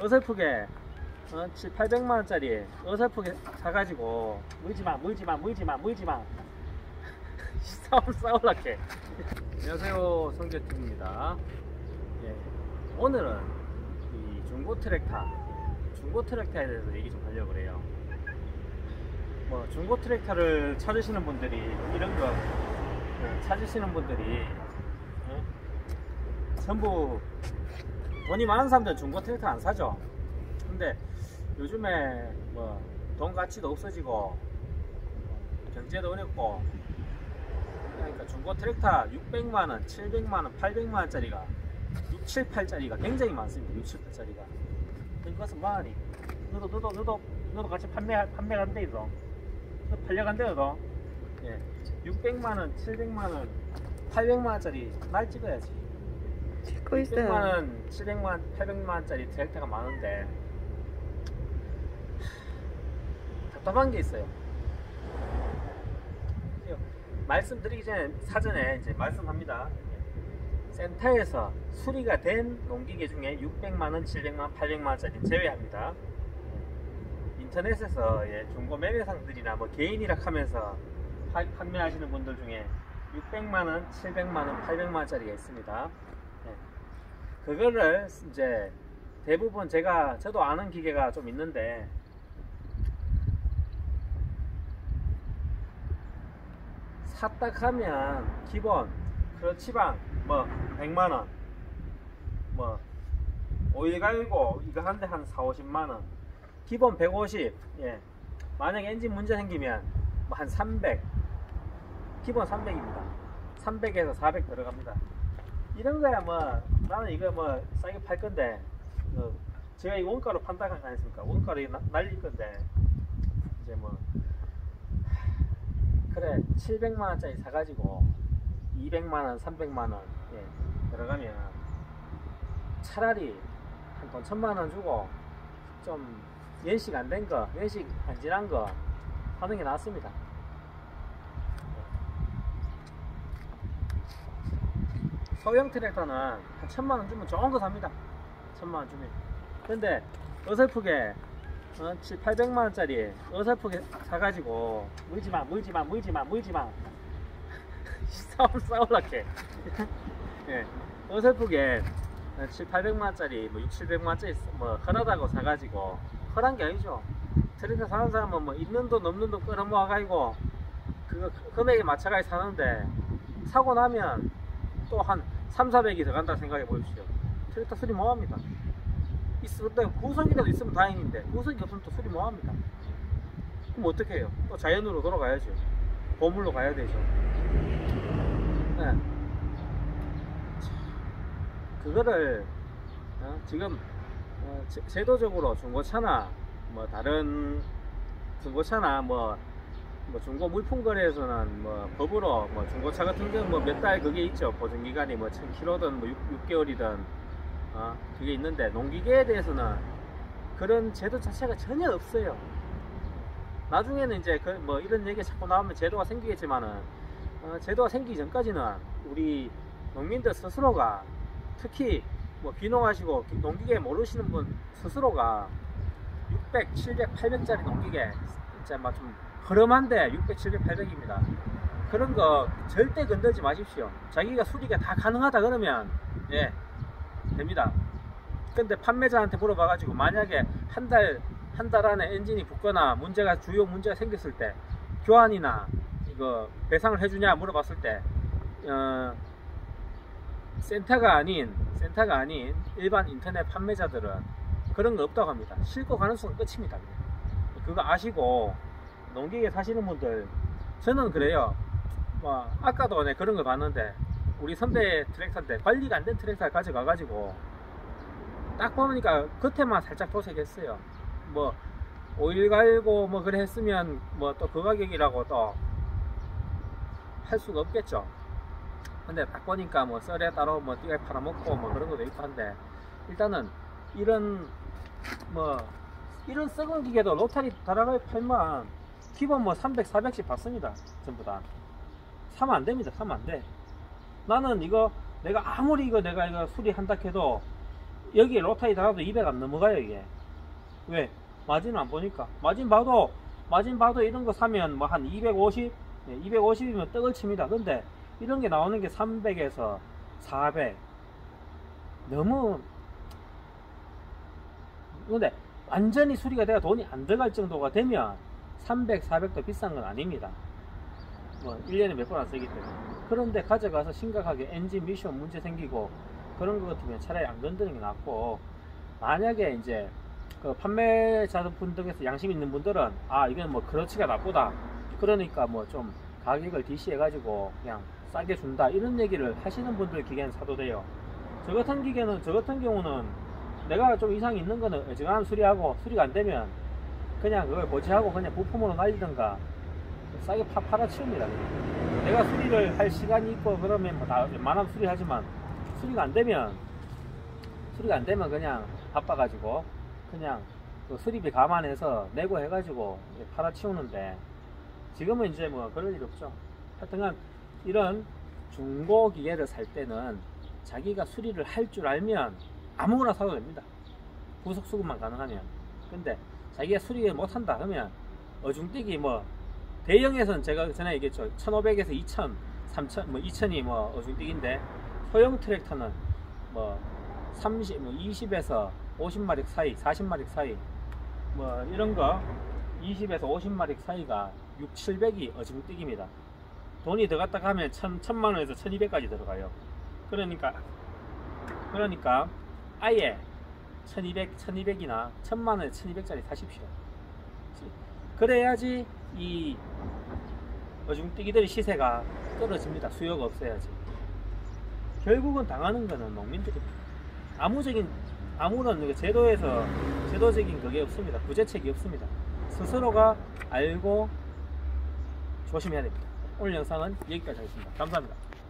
어설프게 7, 800만원짜리 어설프게 사가지고 물지마 싸울라게. 안녕하세요, 성재TV입니다. 예, 오늘은 이 중고 트랙터에 대해서 얘기 좀 하려고 그래요. 뭐 중고 트랙터를 찾으시는 분들이 이런 거 찾으시는 분들이 전부 돈이 많은 사람들은 중고 트랙터 안 사죠. 근데 요즘에 뭐 돈 가치도 없어지고 경제도 어렵고 그러니까 중고 트랙터 600만원, 700만원, 800만원짜리가 6, 7, 8짜리가 굉장히 많습니다. 6, 7, 8짜리가. 그것은 뭐하니? 너도 같이 판매간대 너. 너 팔려간대 너. 예. 600만원, 700만원, 800만원짜리 날 찍어야지. 찍고 있어요. 600만원, 700만원, 800만원짜리 트랙터가 많은데 답답한 게 있어요. 말씀드리기 전에 사전에 이제 말씀합니다. 센터에서 수리가 된 농기계 중에 600만원, 700만원, 800만원짜리 제외합니다. 인터넷에서 중고 매매상들이나 뭐 개인이라 하면서 판매하시는 분들 중에 600만원, 700만원, 800만원짜리가 있습니다. 그거를 이제 대부분 저도 아는 기계가 좀 있는데 샀다 하면 기본 크러치방 뭐 100만원, 뭐 오일 갈고 이거 한 대 한 4, 50만원, 기본 150. 예. 만약에 엔진 문제 생기면 뭐 한 300, 기본 300입니다 300에서 400 들어갑니다. 이런 거야 뭐 나는 이거 뭐 싸게 팔 건데 제가 이 원가로 판다고 하지 않습니까? 원가로 날릴 건데 이제 뭐 그래 700만원짜리 사가지고 200만원, 300만원 들어가면 차라리 한 돈 1000만원 주고 좀 연식 안 된 거, 연식 안 지난 거 사는 게 낫습니다. 소형 트랙터는 한 1000만원 주면 좋은 거 삽니다. 1000만원 주면. 근데 어설프게 7, 800만원짜리 어설프게 사가지고 물지마 싸울라게. 예, 어설프게 7, 800만원짜리 뭐 6, 700만원짜리 뭐 헐하다고 사가지고 헐한 게 아니죠. 트랙터 사는 사람은 뭐 있는 돈 없는 돈 끌어모아가지고 그거 금액에 맞춰가지고 사는데 사고 나면 또 한 3, 400이 더 간다 생각해 보십시오. 트랙터 수리 뭐합니까? 있으면 구성이라도 있으면 다행인데 구성이 없으면 또 수리 뭐합니까? 그럼 어떻게 해요? 또 자연으로 돌아가야죠. 보물로 가야 되죠. 네. 그거를 지금 제도적으로 중고차나 뭐 다른 중고차나 뭐 중고 물품거래에서는 뭐 법으로 뭐 중고차 같은 경우 뭐 몇 달 그게 있죠. 보증기간이 뭐 1000km든 뭐 6개월이든 그게 있는데 농기계에 대해서는 그런 제도 자체가 전혀 없어요. 나중에는 이제 뭐 이런 얘기가 자꾸 나오면 제도가 생기겠지만은 제도가 생기기 전까지는 우리 농민들 스스로가 특히 뭐 귀농하시고 농기계 모르시는 분 스스로가 600, 700, 800짜리 농기계 진짜 막 좀 허름한데 600, 700, 800입니다. 그런 거 절대 건들지 마십시오. 자기가 수리가 다 가능하다 그러면 됩니다. 근데 판매자한테 물어봐가지고 만약에 한 달 안에 엔진이 붙거나 주요 문제가 생겼을 때 교환이나 이거 배상을 해주냐 물어봤을 때 센터가 아닌 일반 인터넷 판매자들은 그런 거 없다고 합니다. 싣고 가는 순간 끝입니다. 그거 아시고 농기계 사시는 분들, 저는 그래요. 뭐 아까도 그런 거 봤는데 우리 선배 트랙터인데 관리가 안 된 트랙터를 가져가가지고 딱 보니까 겉에만 살짝 도색했어요. 뭐 오일 갈고 뭐 그래 했으면 뭐 또 그 가격이라고 또 할 수가 없겠죠. 근데 딱 보니까 뭐 썰에 따로 뭐 띠가 팔아먹고 뭐 그런 것도 있고 한데 일단은 이런 썩은 기계도 로타리 달아가지고 팔면 기본 뭐 300, 400씩 받습니다. 전부 다 사면 안 됩니다. 사면 안 돼. 나는 이거 내가 아무리 내가 수리한다 해도 여기에 로타이 달아도 200 안 넘어가요 이게. 왜? 마진 안 보니까. 마진 봐도 이런 거 사면 뭐 한 250, 250이면 떡을 칩니다. 근데 이런 게 나오는 게 300에서 400. 너무. 근데 완전히 수리가 돼야 돈이 안 들어갈 정도가 되면 300, 400도 비싼 건 아닙니다. 뭐 1년에 몇 번 안 쓰기 때문에. 그런데 가져가서 심각하게 엔진 미션 문제 생기고 그런 것 같으면 차라리 안 건드리는 게 낫고, 만약에 이제 그 판매자분 등에서 양심 있는 분들은 아 이건 뭐 크러치가 나쁘다, 그러니까 뭐 좀 가격을 DC해 가지고 그냥 싸게 준다, 이런 얘기를 하시는 분들 기계는 사도 돼요. 저 같은 경우는 내가 좀 이상이 있는 거는 어지간한 수리하고, 수리가 안 되면 그냥 그걸 고치하고 그냥 부품으로 날리든가 싸게 팔아치웁니다. 내가 수리를 할 시간이 있고 그러면 뭐 다 웬만하면 수리하지만, 수리가 안 되면 그냥 바빠가지고 그냥 그 수리비 감안해서 내고 해가지고 팔아치우는데, 지금은 이제 뭐 그럴 일 없죠. 하여튼간 이런 중고 기계를 살 때는 자기가 수리를 할 줄 알면 아무거나 사도 됩니다. 부속 수급만 가능하면. 근데 자기가 수리를 못한다 하면 어중뛰기, 뭐 대형에서는 제가 전에 얘기했죠, 1500에서 2000, 3000, 뭐 2000이 뭐 어중뛰기인데, 소형 트랙터는 뭐 30, 뭐 20에서 50마력 사이, 40마력 사이, 뭐 이런 거 20에서 50마력 사이가 6, 700이 어중뛰기입니다. 돈이 더 갔다 가면 1000만원에서 1200까지 들어가요. 그러니까 아예 1200이나 1000만원에 1200짜리 사십시오. 그래야지 이 어중뛰기들의 시세가 떨어집니다. 수요가 없어야지. 결국은 당하는 거는 농민들입니다. 아무런 제도적인 그게 없습니다. 구제책이 없습니다. 스스로가 알고 조심해야 됩니다. 오늘 영상은 여기까지 하겠습니다. 감사합니다.